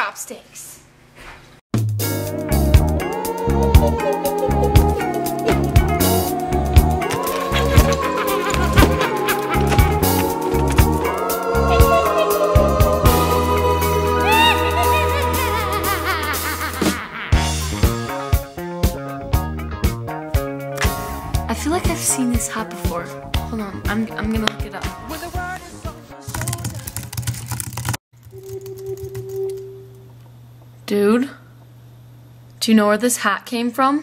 chopsticks. I feel like I've seen this hat before. Hold on, I'm gonna look it up. Dude, do you know where this hat came from?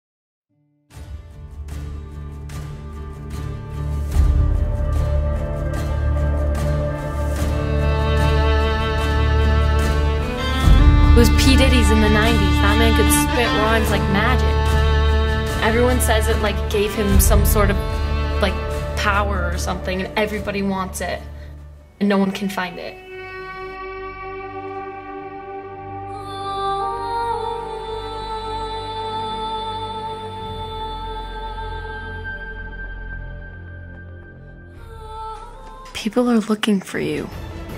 It was P. Diddy's in the 90s. That man could spit rhymes like magic. Everyone says it like gave him some sort of like power or something, and everybody wants it, and no one can find it. People are looking for you.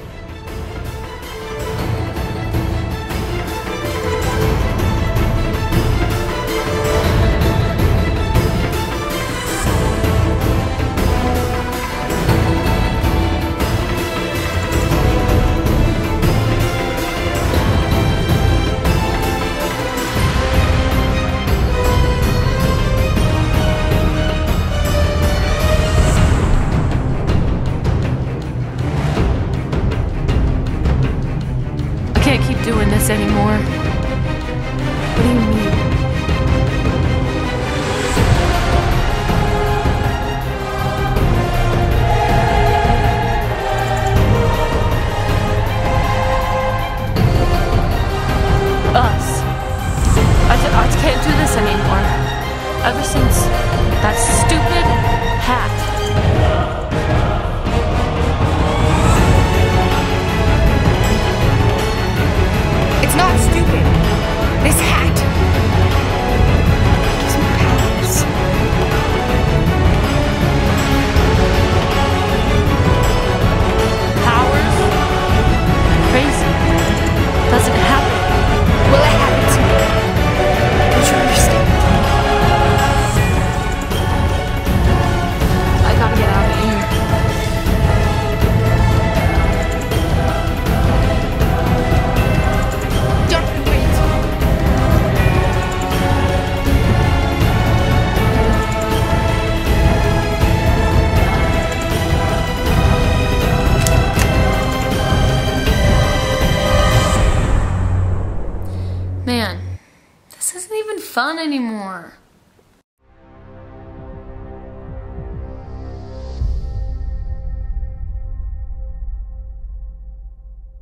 I can't keep doing this anymore. What do you mean? Us. I can't do this anymore. Ever since that stupid hat. It's not stupid. This hat gives me powers. Powers? Crazy. Doesn't happen. Well, it happened to me. Don't you understand? I gotta get out of here. Don't wait. Man, this isn't even fun anymore.